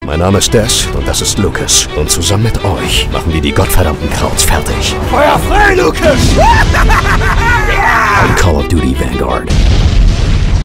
Mein Name ist Des und das ist Lucas. Und zusammen mit euch machen wir die gottverdammten Krauts fertig. Feuer frei, Lucas! Ein Call of Duty Vanguard.